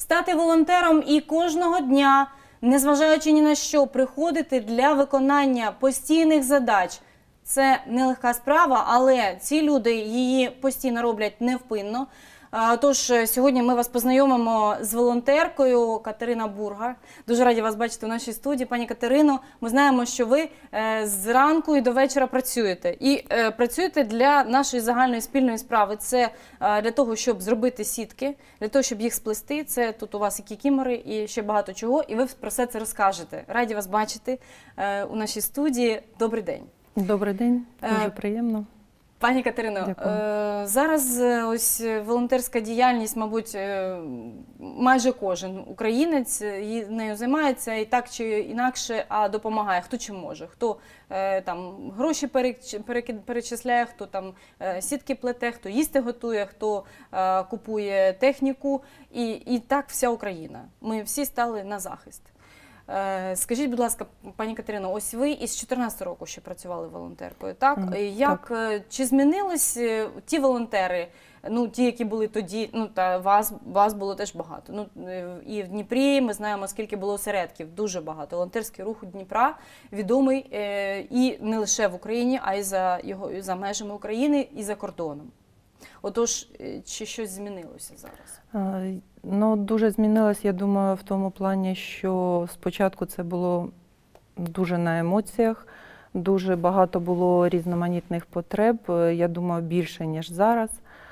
стати волонтером і кожного дня, незважаючи ні на що, приходити для виконання постійних задач. Це нелегка справа, але ці люди її постійно роблять невпинно. Тож сьогодні ми вас познайомимо з волонтеркою Катерина Бургар. Дуже раді вас бачити у нашій студії. Пані Катерино, ми знаємо, що ви зранку і до вечора працюєте. І працюєте для нашої загальної спільної справи. Це для того, щоб зробити сітки, для того, щоб їх сплести. Це тут у вас і кікімори, і ще багато чого. І ви про все це розкажете. Раді вас бачити у нашій студії. Добрий день. Добрий день, дуже приємно. Пані Катерино, зараз ось волонтерська діяльність, мабуть, майже кожен українець нею займається і так чи інакше, а допомагає. Хто чим може. Хто там гроші перечисляє, хто там сітки плете, хто їсти готує, хто купує техніку. І так вся Україна. Ми всі стали на захист. Скажіть, будь ласка, пані Катерино, ось ви із 2014 року ще працювали волонтеркою, так? Так. Чи змінились ті волонтери, ну, ті, які були тоді, ну, та вас було теж багато. Ну, і в Дніпрі ми знаємо, скільки було осередків, дуже багато. Волонтерський рух у Дніпра відомий і не лише в Україні, а й за межами України і за кордоном. Отож, чи щось змінилося зараз? Ну, дуже змінилось, я думаю, в тому плані, що спочатку це було дуже на емоціях, дуже багато було різноманітних потреб, я думаю, більше, ніж зараз.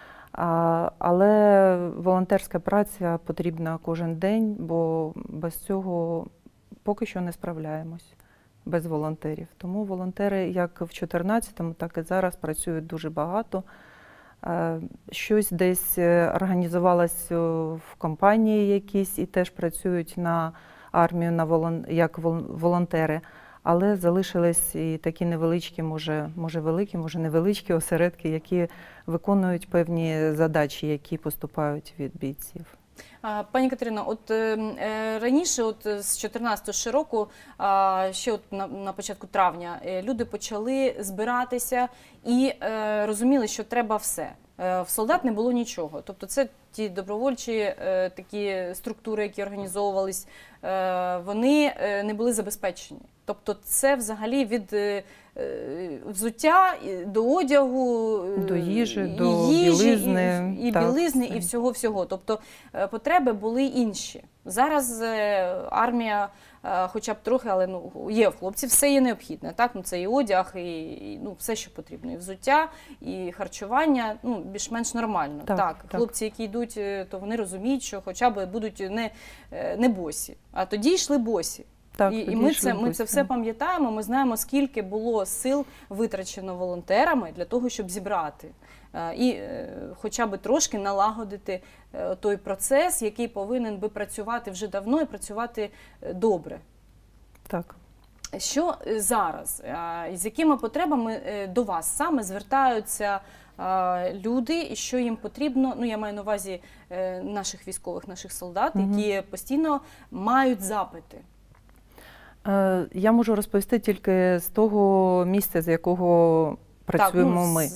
Але волонтерська праця потрібна кожен день, бо без цього поки що не справляємось, без волонтерів. Тому волонтери як в 2014-му, так і зараз працюють дуже багато. Щось десь організувалось в компанії якісь і теж працюють на армію як волонтери, але залишились і такі невеличкі, може великі, може невеличкі осередки, які виконують певні задачі, які поступають від бійців. Пані Катерино, от раніше, от з 2014 року, ще от на початку травня, люди почали збиратися і розуміли, що треба все. В солдат не було нічого. Тобто це ті добровольчі такі структури, які організовувались, вони не були забезпечені. Тобто це взагалі від взуття до одягу, до їжі, до білизни. І білизни, і всього-всього. Тобто потреби були інші. Зараз армія, хоча б трохи, але ну, є в хлопців, все є необхідне. Так? Ну, це і одяг, і ну, все, що потрібно. І взуття, і харчування, ну, більш-менш нормально. Так. Хлопці, які йдуть, то вони розуміють, що хоча б будуть не босі. А тоді йшли босі. Так, і ми це все пам'ятаємо, ми знаємо, скільки було сил витрачено волонтерами для того, щоб зібрати. І хоча б трошки налагодити той процес, який повинен би працювати вже давно і працювати добре. Так. Що зараз, з якими потребами до вас саме звертаються люди, і що їм потрібно, ну я маю на увазі наших військових, наших солдат, які постійно мають запити? Я можу розповісти тільки з того місця, з якого працюємо ми.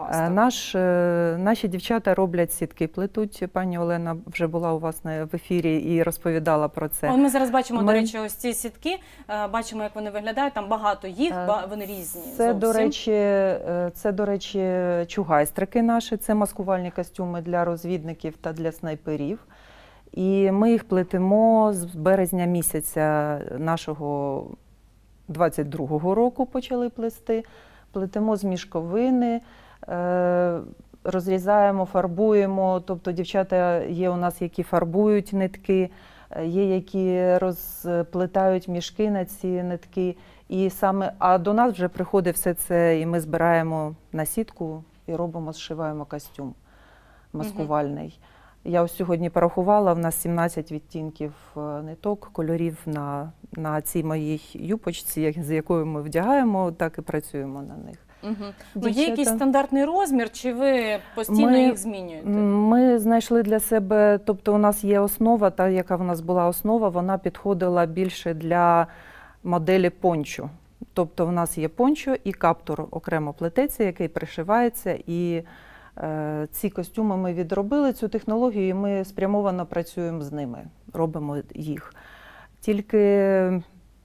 Наші дівчата роблять сітки, плетуть. Пані Олена вже була у вас в ефірі і розповідала про це. Ми зараз бачимо, до речі, ось ці сітки, бачимо, як вони виглядають, там багато їх, вони різні. Це, до речі, чугайстрики наші, це маскувальні костюми для розвідників та для снайперів. І ми їх плетемо з березня місяця нашого 22-го року почали плести. Плетемо з мішковини, розрізаємо, фарбуємо. Тобто дівчата є у нас, які фарбують нитки, є, які розплетають мішки на ці нитки. А до нас вже приходить все це, і ми збираємо на сітку і робимо, зшиваємо костюм маскувальний. Я ось сьогодні порахувала, в нас 17 відтінків ниток, кольорів на цій моїй юпочці, з якою ми вдягаємо, так і працюємо на них. Ну, є якийсь стандартний розмір, чи ви постійно їх змінюєте? Ми знайшли для себе, тобто у нас є основа, та яка в нас була основа, вона підходила більше для моделі пончо. Тобто в нас є пончо і каптур окремо плететься, який пришивається, і Ці костюми ми відробили, цю технологію, і ми спрямовано працюємо з ними, робимо їх. Тільки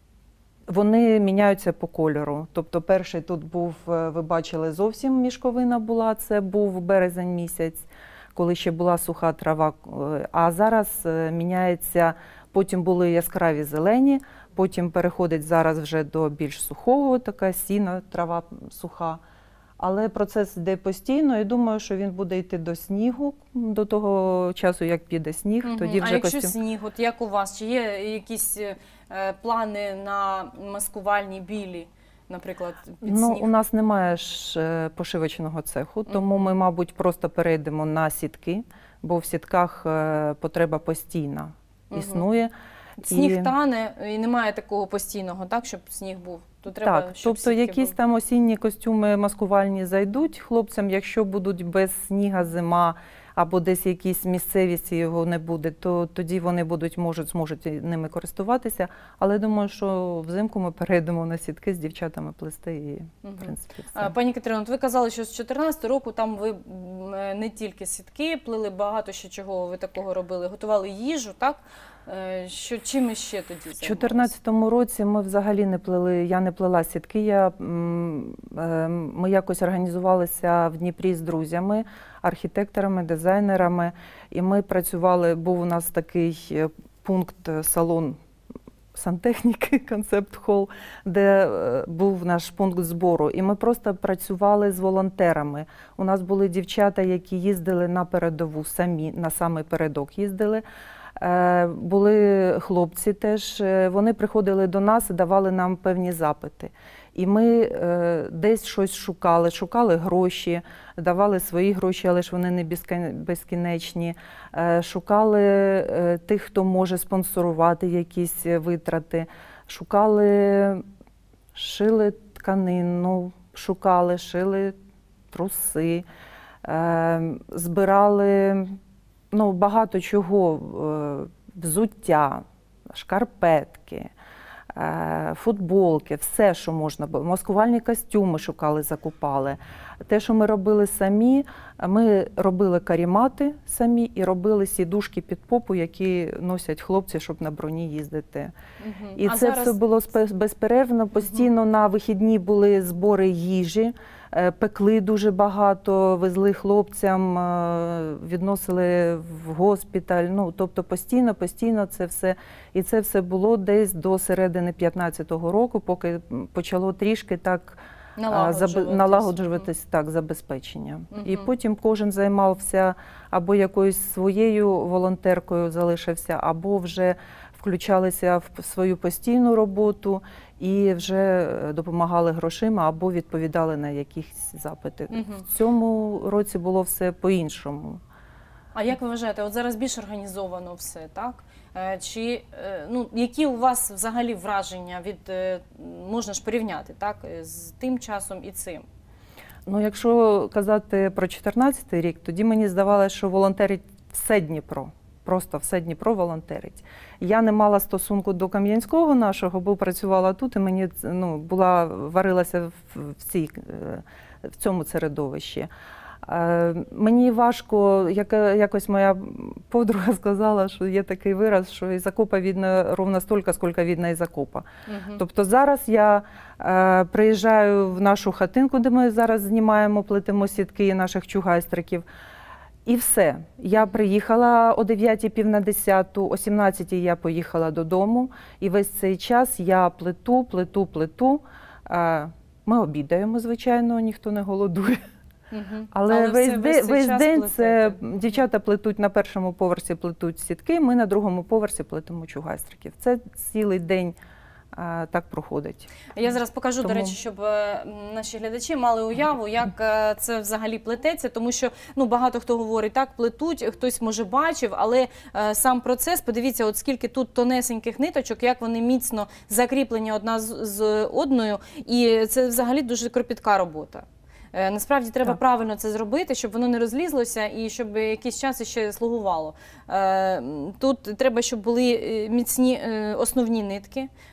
вони міняються по кольору. Тобто перший тут був, ви бачили, зовсім мішковина була, це був березень місяць, коли ще була суха трава. А зараз міняється, потім були яскраві зелені, потім переходить зараз вже до більш сухого, така сіна, трава суха. Але процес йде постійно, і думаю, що він буде йти до снігу, до того часу, як піде сніг. Тоді вже а якщо костюм... сніг, от як у вас? Чи є якісь плани на маскувальні білі, наприклад, під сніг? У нас немає ж пошивочного цеху, тому ми, мабуть, просто перейдемо на сітки, бо в сітках потреба постійна існує. Сніг тане і немає такого постійного, так, щоб сніг був? То треба, так, тобто якісь там осінні костюми маскувальні зайдуть хлопцям, якщо будуть без сніга зима, або десь якісь місцевість його не буде, то тоді вони зможуть ними користуватися. Але думаю, що взимку ми перейдемо на сітки з дівчатами плести і, в принципі, все. Пані Катерино, ви казали, що з 2014 року там ви не тільки сітки плели, багато ще чого ви такого робили. Готували їжу, так? Чим ще тоді займалися? У 2014 році ми взагалі не плели, я не плела сітки, ми якось організувалися в Дніпрі з друзями, архітекторами, дизайнерами, і ми працювали, був у нас такий пункт, салон сантехніки, концепт-хол, де був наш пункт збору, і ми просто працювали з волонтерами. У нас були дівчата, які їздили на передову самі, на самий передок їздили. Були хлопці теж, вони приходили до нас і давали нам певні запити. І ми десь щось шукали гроші, давали свої гроші, але ж вони не безкінечні. Шукали тих, хто може спонсорувати якісь витрати. Шили тканину, шили труси, збирали багато чого, взуття, шкарпетки, футболки, все, що можна було. Маскувальні костюми шукали, закупали. Те, що ми робили самі, ми робили карімати самі і робили сідушки під попу, які носять хлопці, щоб на броні їздити. І це все було безперервно. Постійно на вихідні були збори їжі, пекли дуже багато, везли хлопцям, відносили в госпіталь. Тобто постійно це все. І це все було десь до середини 2015 року, поки почало трішки так налагоджуватись забезпечення. І потім кожен займався або якоюсь своєю волонтеркою залишився, або вже включалися в свою постійну роботу і вже допомагали грошима або відповідали на якісь запити. В цьому році було все по-іншому. А як ви вважаєте, от зараз більш організовано все, так? Які у вас взагалі враження можна ж порівняти, так, з тим часом і цим? Якщо казати про 2014 рік, тоді мені здавалося, що волонтерить все Дніпро. Просто все Дніпро волонтерить. Я не мала стосунку до Кам'янського нашого, бо працювала тут, і мені варилася в цьому середовищі. Мені важко, якось моя подруга сказала, що є такий вираз, що із окопа видно ровно стільки, скільки видно із окопа. Тобто зараз я приїжджаю в нашу хатинку, де ми зараз знімаємо, плетемо сітки наших чугайстриків, і все. Я приїхала о 9:00, пів на 10:00, о 17:00 я поїхала додому, і весь цей час я плету. Ми обідаємо, звичайно, ніхто не голодує. Але весь день це дівчата плетуть на першому поверсі, плетуть сітки, ми на другому поверсі плетемо чугайстриків. Це цілий день так проходить. Я зараз покажу, до речі, щоб наші глядачі мали уяву, як це взагалі плететься, тому що багато хто говорить, так, плетуть, хтось може бачив, але сам процес, подивіться, от скільки тут тонесеньких ниточок, як вони міцно закріплені одна з одною, і це взагалі дуже кропітка робота. Насправді треба правильно це зробити, щоб воно не розлізлося і щоб якийсь час ще слугувало. Тут треба, щоб були міцні основні нитки,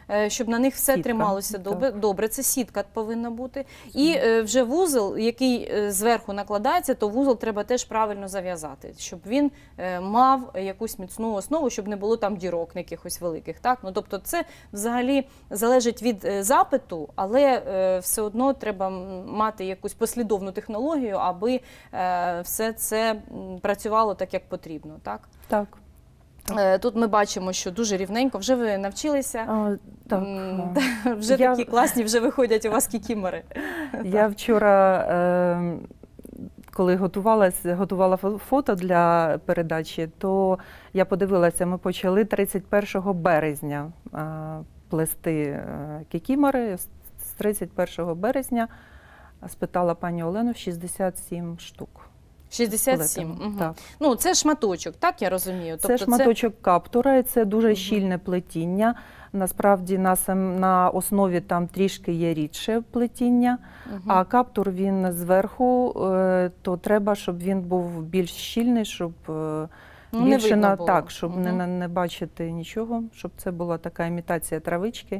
щоб на них все Сітка, трималося так. добре. Це сітка повинна бути. І вже вузол, який зверху накладається, то вузол треба теж правильно зав'язати, щоб він мав якусь міцну основу, щоб не було там дірок якихось великих. Так? Ну, тобто це взагалі залежить від запиту, але все одно треба мати якусь послідовну технологію, аби все це працювало так, як потрібно. Так? Так. Тут ми бачимо, що дуже рівненько. Вже ви навчилися? Так. Вже такі класні, вже виходять у вас кікімори. Я вчора, коли готувала фото для передачі, то я подивилася, ми почали 31 березня плести кікімори. З 31 березня спитала пані Олену 67 штук. 67. Угу. Так. Ну, це шматочок, так я розумію? Це шматочок каптура, і це дуже щільне плетіння. Насправді на основі там трішки є рідше плетіння, а каптур він зверху, то треба, щоб він був більш щільний, щоб більше так, щоб не бачити нічого, щоб це була така імітація травички.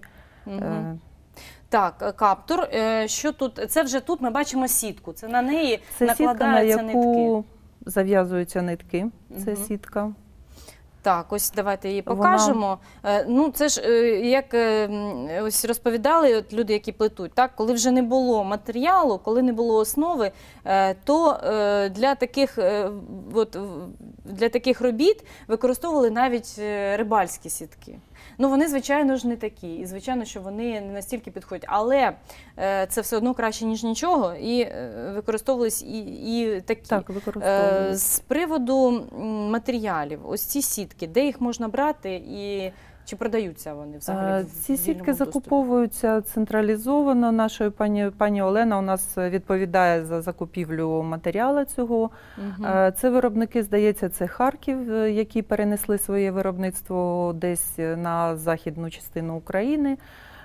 Так, каптур. Що тут? Це вже тут ми бачимо сітку. Це на неї це накладаються сітка, на яку нитки. Зав'язуються нитки. Це сітка. Так, ось давайте її покажемо. Ну, це ж, як ось розповідали от люди, які плетуть, так, коли вже не було матеріалу, коли не було основи, то для таких робіт використовували навіть рибальські сітки. Ну, вони, звичайно ж, не такі, і, звичайно, що вони не настільки підходять, але це все одно краще, ніж нічого, і використовувались і такі. Так, використовувались. З приводу матеріалів, ось ці сітки, де їх можна брати і чи продаються вони взагалі? Ці сітки закуповуються централізовано. Нашою пані Олена у нас відповідає за закупівлю матеріалу цього. Це виробники, здається, це Харків, які перенесли своє виробництво десь на західну частину України.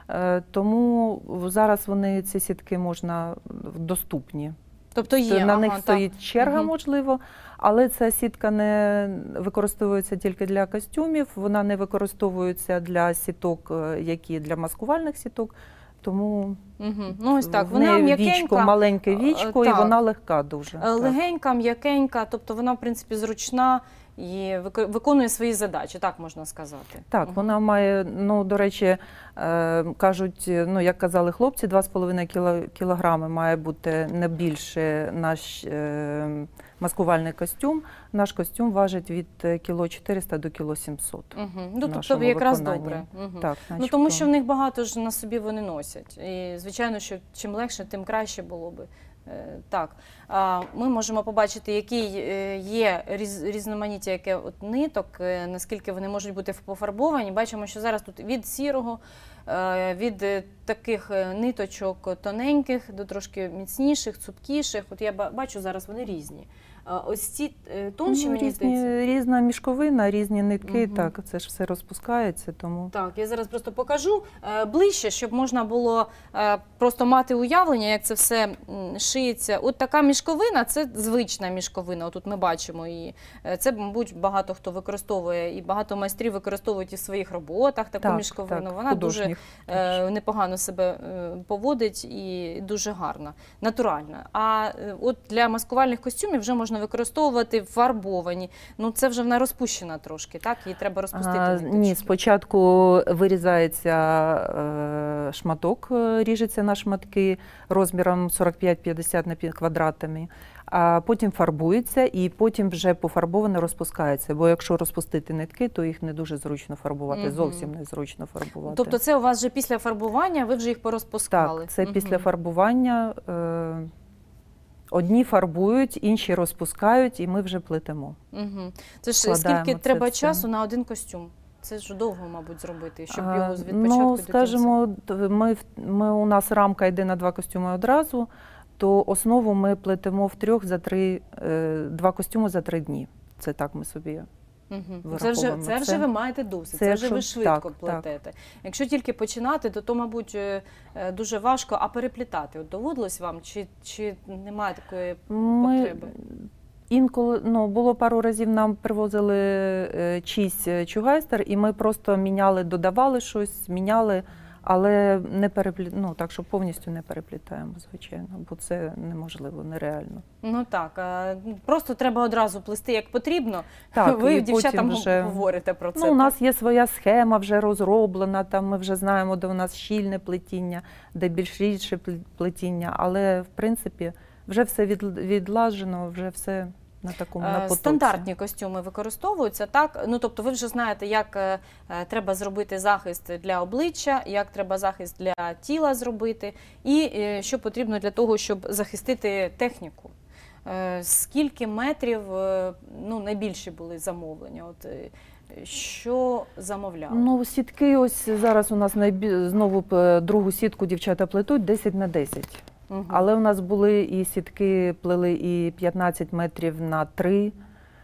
Тому зараз ці сітки можна доступні. Тобто є. На них стоїть черга, можливо, але ця сітка не використовується тільки для костюмів, вона не використовується для сіток, які для маскувальних сіток, тому ну, ось так. в неї вічко, маленьке вічко, і вона легка дуже. Легенька, м'якенька, тобто вона, в принципі, зручна і виконує свої задачі, так можна сказати. Так, вона має, ну, до речі, кажуть, ну, як казали хлопці, 2,5 кілограми має бути не більше наш маскувальний костюм. Наш костюм важить від 400 до 700 кг. Ну, тобто якраз добре. Так, ну, тому що в них багато ж на собі вони носять. І, звичайно, що чим легше, тим краще було би. Так, ми можемо побачити, які є різноманіття ниток, наскільки вони можуть бути пофарбовані. Бачимо, що зараз тут від сірого, від таких ниточок тоненьких до трошки міцніших, цупкіших. От я бачу, зараз вони різні. Ось ці тонші, мені здається. Різна мішковина, різні нитки, так, це ж все розпускається, тому... Так, я зараз просто покажу ближче, щоб можна було просто мати уявлення, як це все шиється. От така мішковина, це звична мішковина, отут ми бачимо її. Це, мабуть, багато хто використовує, і багато майстрів використовують і в своїх роботах таку мішковину. Так, вона дуже непогано себе поводить і дуже гарна, натуральна. А от для маскувальних костюмів вже можна використовувати фарбовані. Ну, це вже вона розпущена трошки, так? Її треба розпустити. Ні, спочатку вирізається шматок, ріжеться на шматки розміром 45-50 на квадратами, а потім фарбується і потім вже пофарбоване розпускається. Бо якщо розпустити нитки, то їх не дуже зручно фарбувати, зовсім не зручно фарбувати. Тобто це у вас вже після фарбування, ви вже їх порозпускали? Так, це після фарбування. Одні фарбують, інші розпускають, і ми вже плетемо. Це ж скільки треба часу на один костюм? Це ж довго, мабуть, зробити, щоб його від початку до кінця. Скажімо, у нас рамка йде на 2 костюми одразу, то основу ми плетемо в 2 костюми за 3 дні. Це так ми собі вираховуємо. Це вже ви маєте досвід, це вже ви швидко плетете. Так. Якщо тільки починати, то, мабуть, дуже важко. А переплітати? От доводилось вам? Чи немає такої потреби? Інколи, ну, було пару разів, нам привозили чийсь чугайстер, і ми просто міняли, додавали щось, міняли, але не ну, так, що повністю не переплітаємо, звичайно, бо це неможливо, нереально. Ну так, просто треба одразу плести як потрібно. Так, ви і дівчатам потім вже, говорите про це. Ну, у нас є своя схема вже розроблена, там ми вже знаємо, де у нас щільне плетіння, де більш рідше плетіння, але в принципі вже все відлажено, вже все на такому на потоці. Стандартні костюми використовуються, так? Ну, тобто ви вже знаєте, як треба зробити захист для обличчя, як треба захист для тіла зробити, і що потрібно для того, щоб захистити техніку. Скільки метрів, ну, найбільші були замовлення? От, що замовляли? Ну, сітки, ось зараз у нас знову другу сітку дівчата плетуть 10 на 10. Угу. Але у нас були і сітки, плели і 15 метрів на 3.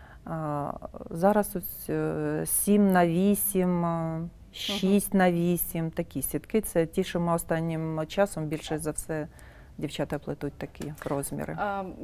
Зараз ось 7 на 8, 6 на 8. Такі сітки. Це ті, що ми останнім часом більше за все дівчата плетуть такі розміри.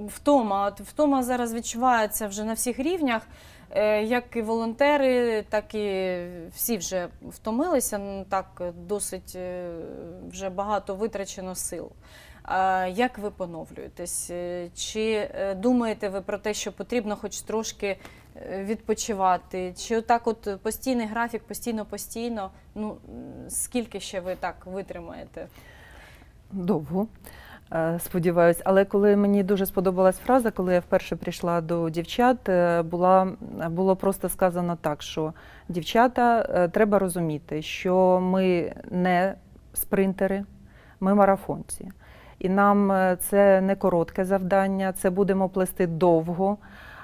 Втома зараз відчувається вже на всіх рівнях. Як і волонтери, так і всі вже втомилися. Так досить вже багато витрачено сил. Як ви поновлюєтесь? Чи думаєте ви про те, що потрібно хоч трошки відпочивати? Чи отак от постійний графік, постійно? Ну, скільки ще ви так витримаєте? Довго, сподіваюсь. Але коли мені дуже сподобалась фраза, коли я вперше прийшла до дівчат, було просто сказано так, що дівчата, треба розуміти, що ми не спринтери, ми марафонці. І нам це не коротке завдання, це будемо плести довго,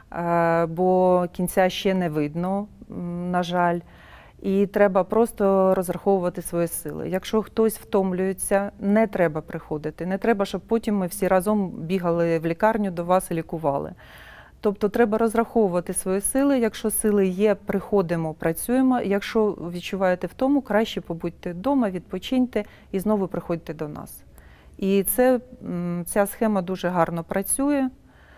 бо кінця ще не видно, на жаль. І треба просто розраховувати свої сили. Якщо хтось втомлюється, не треба приходити. Не треба, щоб потім ми всі разом бігали в лікарню до вас і лікували. Тобто треба розраховувати свої сили. Якщо сили є, приходимо, працюємо. Якщо відчуваєте втому, краще побудьте вдома, відпочиньте і знову приходьте до нас. І ця схема дуже гарно працює.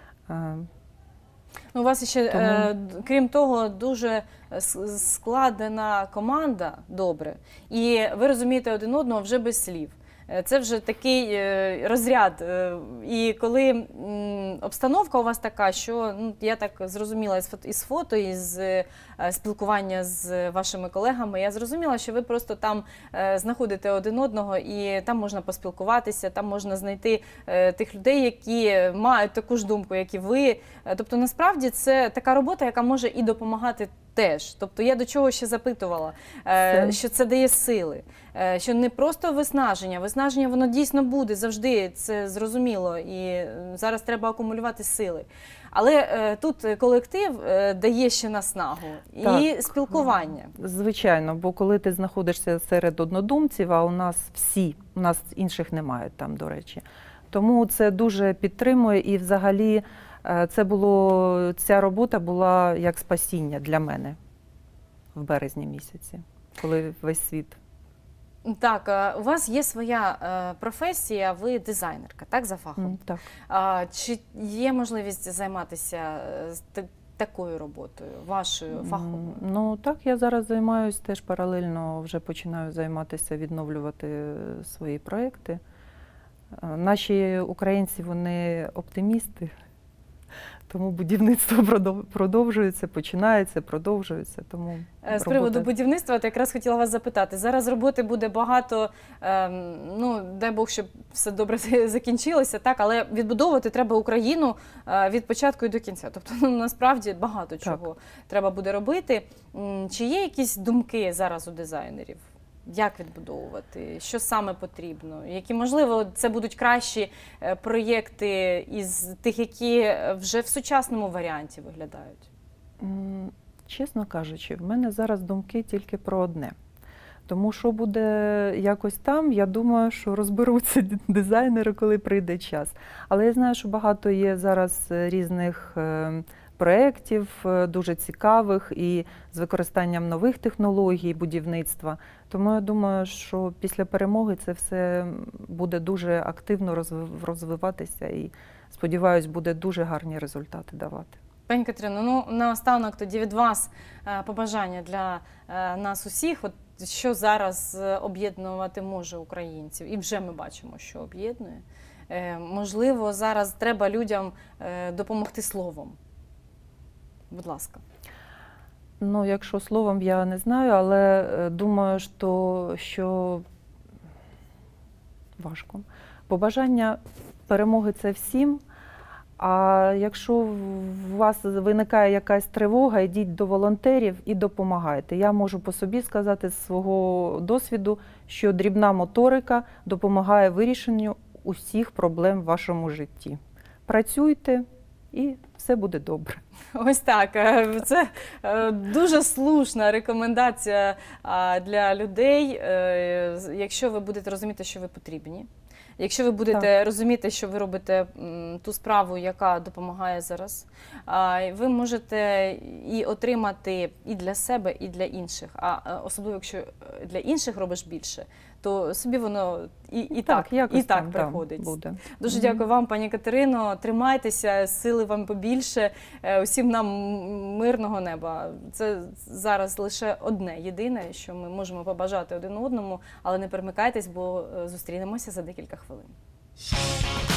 У вас ще, крім того, дуже складена команда, добре, і ви розумієте один одного вже без слів. Це вже такий розряд. І коли обстановка у вас така, що, ну, я так зрозуміла із фото, із спілкування з вашими колегами, я зрозуміла, що ви просто там знаходите один одного, і там можна поспілкуватися, там можна знайти тих людей, які мають таку ж думку, як і ви. Тобто, насправді, це така робота, яка може і допомагати теж. Тобто я до чого ще запитувала, що це дає сили, що не просто виснаження воно дійсно буде завжди, це зрозуміло, і зараз треба акумулювати сили. Але тут колектив дає ще наснагу і спілкування. Звичайно, бо коли ти знаходишся серед однодумців, а у нас інших немає там, до речі. Тому це дуже підтримує і взагалі ця робота була як спасіння для мене в березні місяці, коли весь світ. Так, у вас є своя професія, ви дизайнерка, так, за фахом? Так. Чи є можливість займатися такою роботою, вашою фаховою? Ну так, я зараз займаюся теж паралельно, вже починаю займатися, відновлювати свої проекти. Наші українці, вони оптимісти. Тому будівництво продовжується, починається, продовжується. Тому з приводу будівництва, то якраз хотіла вас запитати. Зараз роботи буде багато, ну, дай Бог, щоб все добре закінчилося, так, але відбудовувати треба Україну від початку і до кінця. Тобто, ну, насправді, багато чого треба буде робити. Чи є якісь думки зараз у дизайнерів? Як відбудовувати? Що саме потрібно? Які, можливо, це будуть кращі проєкти із тих, які вже в сучасному варіанті виглядають? Чесно кажучи, в мене зараз думки тільки про одне. Тому що буде якось там, я думаю, що розберуться дизайнери, коли прийде час. Але я знаю, що багато є зараз різних проєктів, дуже цікавих і з використанням нових технологій будівництва. Тому я думаю, що після перемоги це все буде дуже активно розвиватися і, сподіваюсь, буде дуже гарні результати давати. Пані Катерино, ну наостанок тоді від вас побажання для нас усіх. От що зараз об'єднувати може українців? І вже ми бачимо, що об'єднує. Можливо, зараз треба людям допомогти словом. Будь ласка. Ну, якщо словом, я не знаю, але думаю, що важко. Побажання перемоги – це всім. А якщо у вас виникає якась тривога, йдіть до волонтерів і допомагайте. Я можу по собі сказати з свого досвіду, що дрібна моторика допомагає вирішенню усіх проблем в вашому житті. Працюйте і все буде добре. Ось так. Це дуже слушна рекомендація для людей, якщо ви будете розуміти, що ви потрібні. Якщо ви будете розуміти, що ви робите ту справу, яка допомагає зараз, ви можете і отримати і для себе, і для інших. А особливо, якщо для інших робиш більше, то собі воно і так приходить. Буде. Дуже дякую вам, пані Катерино. Тримайтеся, сили вам побільше, усім нам мирного неба. Це зараз лише одне, єдине, що ми можемо побажати один одному, але не перемикайтесь, бо зустрінемося за декілька хвилин.